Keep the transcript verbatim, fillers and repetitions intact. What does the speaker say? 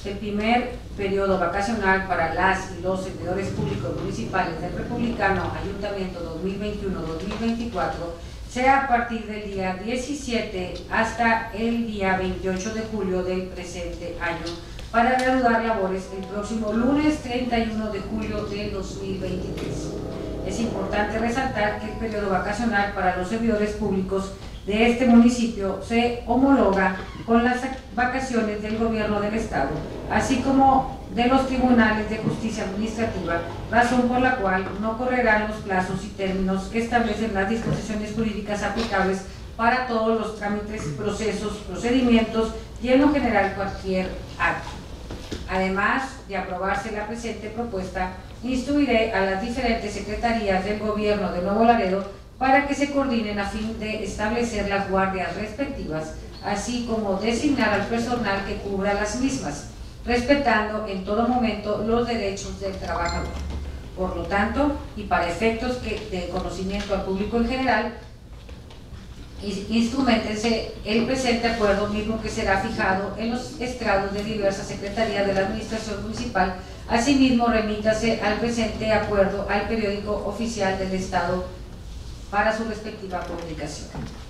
El primer periodo vacacional para las y los servidores públicos municipales del Republicano Ayuntamiento dos mil veintiuno a dos mil veinticuatro sea a partir del día diecisiete hasta el día veintiocho de julio del presente año, para reanudar labores el próximo lunes treinta y uno de julio del dos mil veintitrés. Es importante resaltar que el periodo vacacional para los servidores públicos de este municipio se homologa con las vacaciones del Gobierno del Estado, así como de los tribunales de justicia administrativa, razón por la cual no correrán los plazos y términos que establecen las disposiciones jurídicas aplicables para todos los trámites, procesos, procedimientos y en lo general cualquier acto. Además de aprobarse la presente propuesta, instruiré a las diferentes secretarías del Gobierno de Nuevo Laredo para que se coordinen a fin de establecer las guardias respectivas, así como designar al personal que cubra las mismas, respetando en todo momento los derechos del trabajador. Por lo tanto, y para efectos que, de conocimiento al público en general, instrumentense el presente acuerdo, mismo que será fijado en los estrados de diversas secretarías de la Administración Municipal. Asimismo, remítase al presente acuerdo al periódico oficial del Estado para su respectiva publicación.